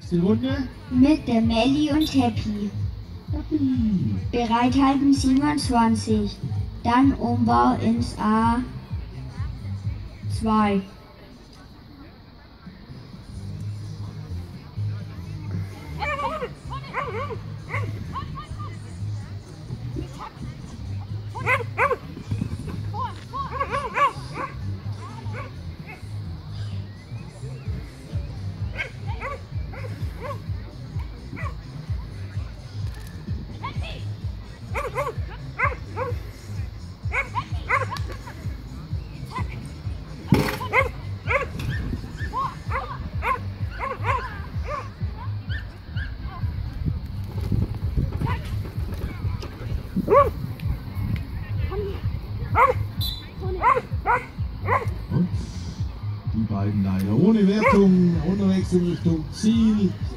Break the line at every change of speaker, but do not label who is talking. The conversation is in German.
Nächste Runde.
Mit der Melli und Happy.
Happy.
Bereithalten 27. Dann Umbau ins A2.
Und die beiden leider ohne Wertung unterwegs in Richtung Ziel.